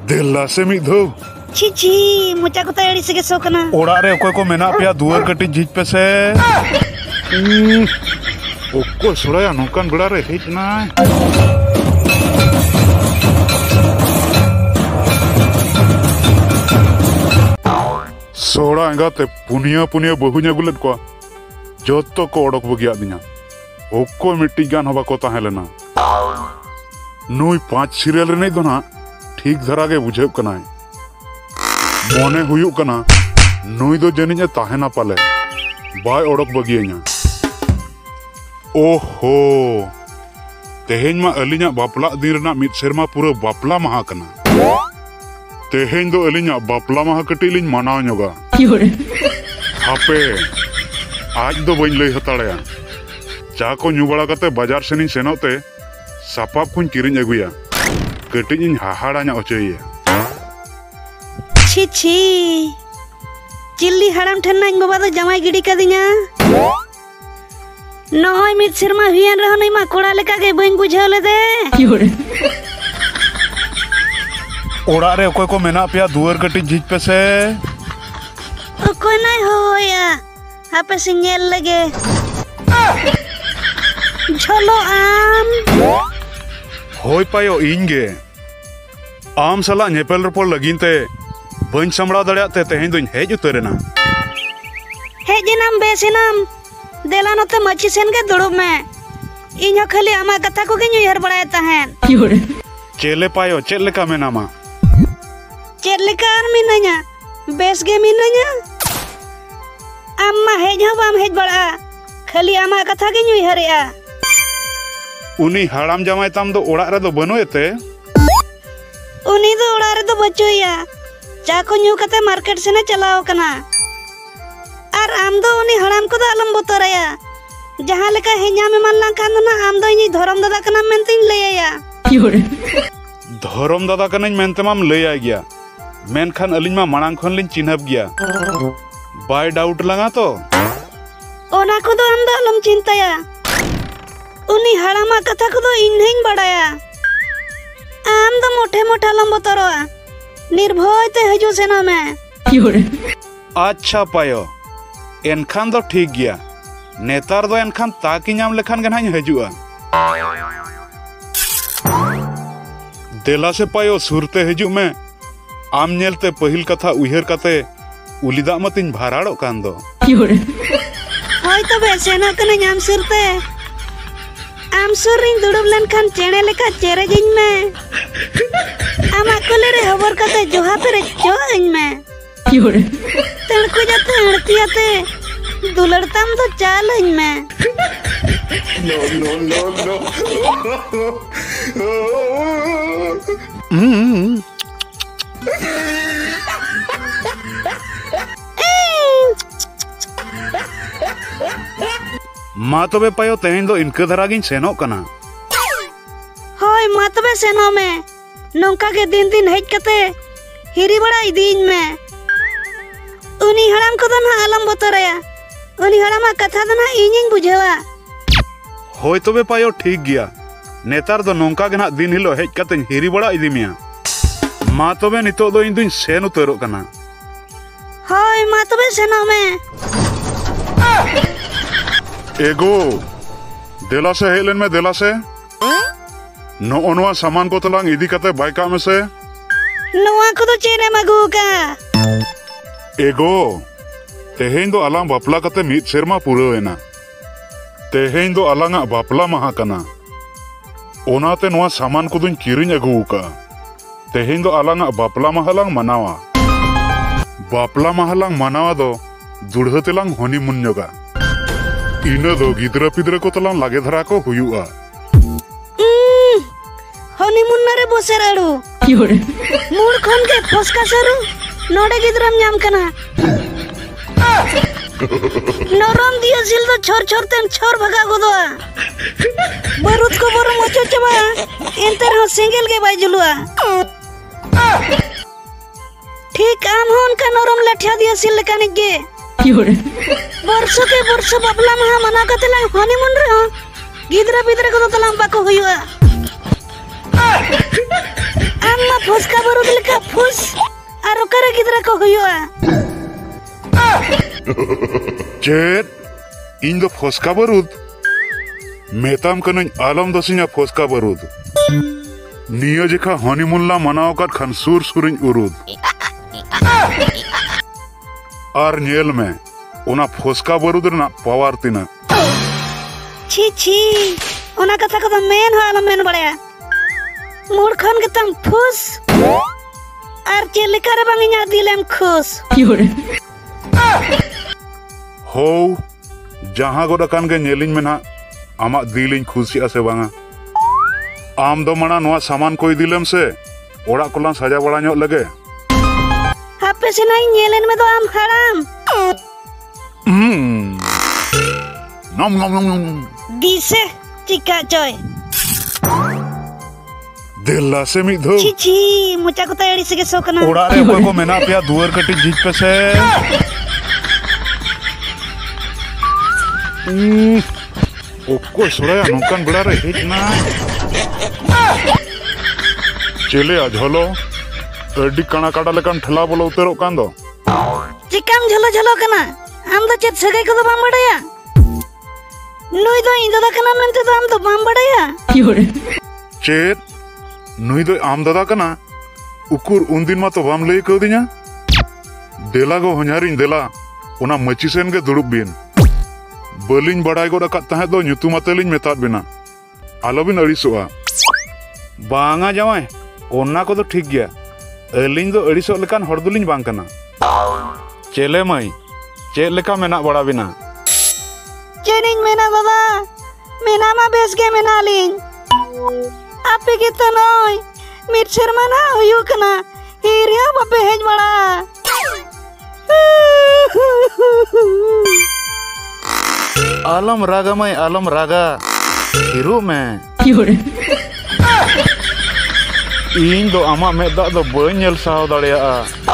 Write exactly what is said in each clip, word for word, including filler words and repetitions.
देला से मिद धो छी छी मुचा को तैयारी से सो कना ओड़ा रे कोई को मेना पिया दुआर कटी झिज पे से ओको सुराया नोकान बेड़ा रे हेज ना सोड़ा एंगाते पुनिया पुनिया बहु गुलेट को जोतो को ओडक बगिया दिना ओको मिट्टी गान हवा को ताहे लेना नुई पांच सीरियल रे नहीं दो ना ठीक धरा के बुझे कना मोने हुयु कना नुई दो जनिज ताहे ना पाले बाय ओडक बगिया ओहो तेहेन मा अलिना बापला दिन रना मिद सेरमा पूरा बापला महा कना तेहेन दो अलिना बापला महा कटी लिन मनाव ñoga हापे आज दो बइन लई हताड़या चा को ᱧᱩ बड़ा कते बाजार सेनी सेनोते सापाप कुन किरिन अगुया कटिज इन हाहाड़ा ᱧa ओचैया छी छी चिल्ली हड़ाम ठन नाइन बाबा दो जमाई गिडी कदिnya नय मिद सेरमा हुयान रह नै मा कोड़ा लेका के बइन बुझाव ले दे ओड़ा रे कोई को मेना पिया दुआर कटी झिज पे से कोई नहीं होया हापे सिंगेल लगे झोलो आम होय पायो इंगे आम सला नेपेल रपोल लगिनते बइन समड़ा दड़याते तेहेन दोइन हेज उतरेना हेजिनाम बेसिनाम देला नते मची सेन के दुड़ुब में इन्हो खाली आमा कथा को के न्यूयर बड़ाय ताहेन चेले पायो चेल लेका मेनामा चेल लेका आर मिना냐 बेस गे मिना냐 अम्मा हेज हो बाम हेज बड़ा खाली आमा कथा के न्यूयरया उनी हाड़ाम जमाय ताम दो ओड़ा रे दो बनुएते उनी दो ओड़ा रे दो बचुया चा को न्यू कते मार्केट से ने चलाओ कना और आम दो उनी हड़ाम को दो अलम बोतरया जहां लेका हेन्या में मन लांखान ना आम दो इनी धरम दादा कना मेनतिन लैया धरम दादा कना मेनते माम लैया गया मेनखान अलिन मा मांग खन लिन चिन्हब गया बाय डाउट लगा तो ओना को दो आम दो अलम चिंताया उनी हड़ामा कथा को दो इन्हें बड़ाया आम दो मोटे मोटा अलम बोतरवा निर्भय ते हजू सेना में अच्छा पायो एनखान दो ठीक गया नेतार दो एनखान ताकि नाम लेखान गना हजुआ देला से पायो सुरते हजु में आम नेलते पहिल कथा उहर कते उलिदा मतिन भाराड़ो कान दो होय तबे सेना कने नाम सुरते आम सुरिन दुड़ुब लेनखान चेणे लेका चेरेजिन में आमा कोले रे हबर कते जोहा पे जोइन में तड़को जाते हड़ती आते दुलड़ताम तो चाल इन में नो नो नो नो मा तबे पायो तेहेन दो इनके धरागिन सेनो कना होय मा तबे सेनो में नौका के दिन दिन हेज कते हिरी बड़ा इदीन में उनी हड़ाम को दो ना आलम बोतरया उनी हड़ामा कथा दो ना इनिंग बुझेवा होय तबे पायो ठीक गया नेतार दो नौका के ना दिन हिलो हेज कते हिरी बड़ा इदी मिया मा तबे नितो दो इन दिन सेन उतरो कना होय मा तबे सेनो में एगो देला से हेलन में देला से नो ओनवा सामान को तलांग इदी कते बाइका में से नोआ को तो चेने मगू का एगो तेहेन दो अलांग बापला कते मिद सेरमा पूरा वेना तेहेन दो अलांगा बापला महा कना ओनाते नोआ सामान को दुन किरिन अगू का तेहेन दो अलांगा बापला महलांग मनावा बापला महलांग मनावा दो दुढ़तेलांग हनीमून जोगा इना दो गिदरा पिदरा को तलांग लागे धरा को हुयुआ हनीमून नरे बोसेराड़ू मूड खन के फसका सरू नोडे गिदरम नाम कना नरम दिया सिल तो छोर छोर तेन छोर भगा गोदवा बरुत को बरम ओचो चबा एंतर हो सिंगल के बाजुलुआ ठीक आम होन का नरम लठिया दिया सिल कने के वर्षो के वर्षो बापला महा मना कतला हनीमून रे हो गिदरा पिदरा को तलाम बाको हुयुआ अम्मा फसका बरुद लेका ᱦᱩᱭᱩᱜᱼᱟ ᱯᱷᱩᱥ ᱟᱨ ᱚᱠᱟᱨᱮ ᱜᱤᱫᱽᱨᱟᱹ ᱠᱚ ᱦᱩᱭᱩᱜᱼᱟ? चेत इन दो फोस्का बारूद मेताम कनई आलम दसिया फोस्का बारूद निया जेखा हनीमून ला मनाव काट खान सुर सुरिन उरुद आर नेल में ओना फोस्का बारूद रना पावर तिना छी छी ओना कथा को मेन हो आलम मेन बड़या मूड खन के तम फुस आर चेलिका रे बांगिया दिलेम खुश हो जहां गोडकान के नेलिन में ना आमा दिलिन खुशी आसे बांगा आम दो मना नोआ सामान कोई दिलम से ओड़ा कोला सजा बड़ा ᱧᱚᱜ लगे हापे से नहीं नेलेन में तो आम हराम हम्म नम नम नम नम दिसे चिका चोय दिल्ला से मी धो छी छी मुचा को तैयारी से के सोकना ओड़ा रे कोई को मेना पिया दुवर कटी जीत पे से ओको सुराया नौकान बड़ा रे हिट ना चले आज हलो अड्डी कणा काटा लेकान ठला बोलो उतरो कान दो चिकाम झलो झलो कना आम दो चेत सगाई को तो बाम बड़या नुई दो इन दादा कना मेनते तो आम तो बाम बड़या चेत नुई दो आम दादा कना उकुर उन दिन मा तो बाम लई को दिया देला गो हन्यारिन देला ओना मची सेन के दुड़ुब बिन बलिन बड़ाई गोड़ा का तहे दो ᱧᱩᱛᱩᱢᱟᱛᱮᱞᱤᱧ ᱢᱮᱛᱟᱫ ᱵᱤᱱᱟ ᱟᱞᱚᱵᱤᱱ ᱟᱹᱲᱤᱥᱚᱜᱼᱟ बांगा जावाय ओना को तो ठीक गया अलिंग दो अड़िसोग लेकान हर दुलिंग बांग कना चेले माई चेक लेका मेना बड़ा बिना चेनिंग मेना दादा मेना मा बेस के मेना लिंग आपे के तो नय मिर शर्मा ना हुयु कना हिरिया बापे हेज बड़ा आलम रागा माई आलम रागा हिरो में इन दो आमा में दा दो बई नेल साव दाड़ेया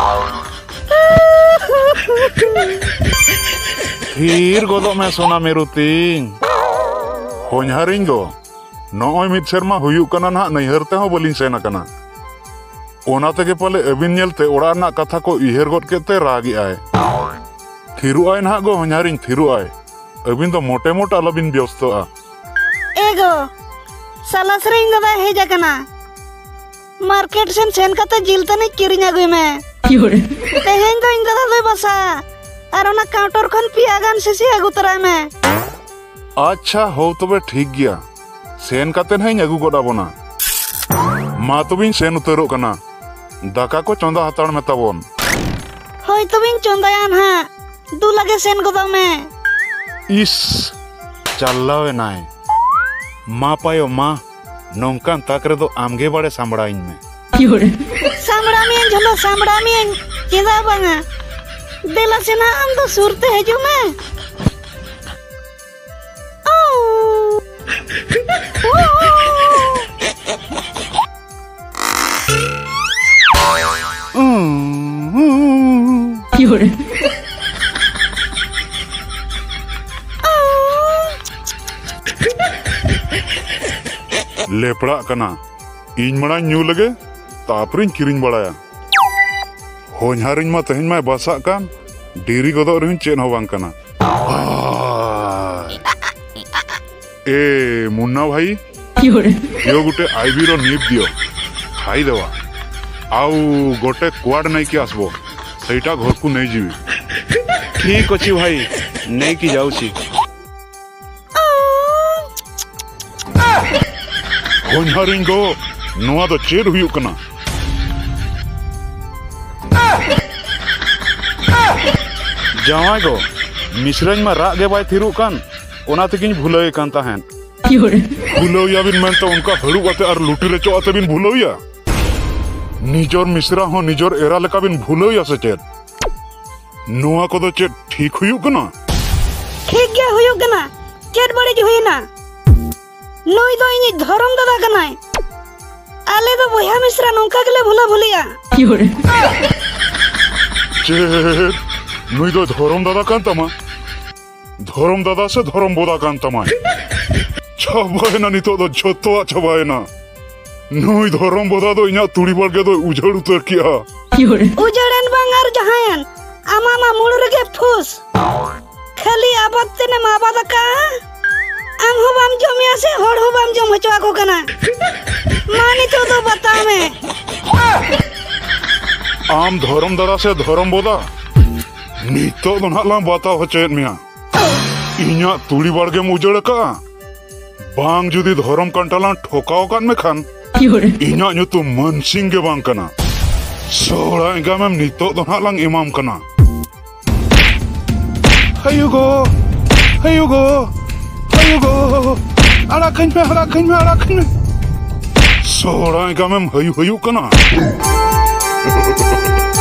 हिर गोदो में सोना मेरु तिंग होन्हारिंग दो नॉय मिद शर्मा हुयु कना ना नैहर ते हो बलिन सेना कना ओना तेगे पाले अबिन नेलते ओड़ा ना कथा को इहर गोद केते रागी आय थिरु आय ना गो होन्हारिंग थिरु आय अबिन तो मोटे मोटा लबिन व्यस्त आ एगो सालासरे इन दादा हेजा कना मार्केट सेन सेन कते जिल तने किरिंग आगुय में तेहेन दो इन दादा दो बसा आर ओना काउंटर खन पिया गान सेसी आगु तरा में अच्छा हो तबे ठीक गया सेन कते नहीं आगु गोडा बोना मा तबिन सेन उतरो कना दाका को चंदा हताड़ में तबोन होय तबिन चंदायान हा दू लगे सेन गोदा में इस चल्लावे नाय मा पायो मा नौकान ताकरे दो आमगे बड़े सांबड़ा इन में सांबड़ा में झलो सांबड़ा में चेदा बांगा देला से ना हम तो सुरते है जो मैं लेपड़ा कना इन मना न्यू लगे तापरिन किरिन बड़ाया होन्हारिन मा तहिन मा बसा कान डेरी गदो रहिन चेन हो बांग कना ए मुन्ना भाई यो गुटे आईबी रो नीब दियो खाई देवा आउ गोटे क्वाड नहीं कि आसबो सेटा घर को नहीं जीवी ठीक अछि भाई नहीं कि जाउछि होन्हारिन गो नोआ दो चेर हुयु कना जावाय गो मिश्रन मा राग गे बाय थिरु कान ओना तकिन भुलय कान ताहेन भुलौया बिन मन तो उनका हड़ु आते और लुटी रे चो आते बिन भुलौया निजोर मिश्रा हो निजोर एरा लेका बिन भुलौया से चेत नोआ को दो चेत ठीक हुयु कना ठीक गया हुयु कना चेत बड़ी जो हुई ना नोई दो इनी धरम दादा कनाय आले तो बोया मिश्रा नौका गले भुला भुलिया चेत नोई दो धरम दादा कान तमा धरम दादा से धरम बोदा कान तमा छबाय ना नितो दो झोतो छबाय ना नुई धरम बदा दो इना तुड़ी बाड़गे दो उजड़ उतर किया उजड़न बांगार जहायन आमा मा मुड़ रगे फुस खाली आबाद तेने मा आबाद का आम हो बाम जमिया से होड़ हो बाम जम हचवा को कना मानी तो तो बता में आम धरम दरा से धरम बदा नितो दो ना लाम बता होचेत मिया इना तुड़ी बाड़गे उजड़ का बांग जुदी धरम कंटाला ठोकाव कान में खान इना ᱧᱩᱛᱩᱢ मनसिंग गे बांग कना सोड़ा इंगा में नितो दो ना लांग इमाम कना हायुगो हायुगो हायुगो आड़ा खन में आड़ा खन में आड़ा खन में सोड़ा इंगा में हायु हायु कना